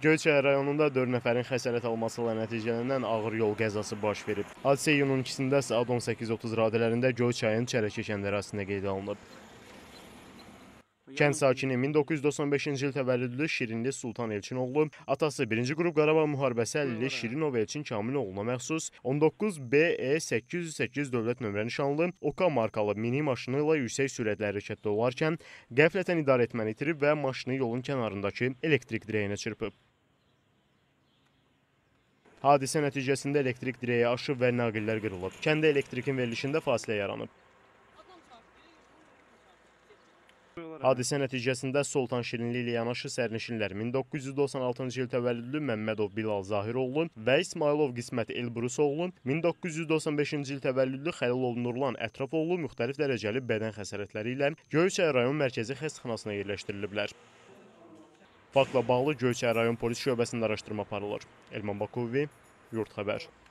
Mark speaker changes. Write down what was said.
Speaker 1: Göyçay rayonunda 4 nəfərin xəsarət alması ilə nəticələnən ağır yol qəzası baş verib. Hadisə iyunun 2-də saat 18:30 radələrində Göyçayın Çərəkə kənd ərazisində qeydə alınıb. Kənd sakini 1995-ci il təvəllüdlü Şirinli Sultan Elçinoğlu, atası 1-ci qrup Qarabağ müharibəsi əlili Şirinov Elçin Kamil oğluna məxsus 19BE808 dövlət nömrə nişanlı OK markalı mini maşını ilə yüksək sürətlə hərəkətdə olarkən qəflətən idarəetməni itirib və maşını yolun kənarındakı elektrik dirəyinə çırpıb. Hadisə nəticəsində elektrik dirəyi aşıb və naqillər qırılıb. Kəndə elektrikin verilişində fasilə yaranıb. Hadisə nəticəsində Sultan Şirinli ilə yanaşı sərnişinlər 1996-cı il təvəllüdlü Məmmədov Bilal Zahiroğlu və İsmailov Qismət Elbrusoğlu, 1995-ci il təvəllüdlü Xəlilov Nurlan Ətrafoğlu müxtəlif dərəcəli bədən xəsarətləri ilə Göyçay rayon mərkəzi xəstəxanasına yerləşdiriliblər. Faktla bağlı Göyçay rayon polis şöbəsində araşdırma aparılır. Elman Bakovi, Yurt Xəbər.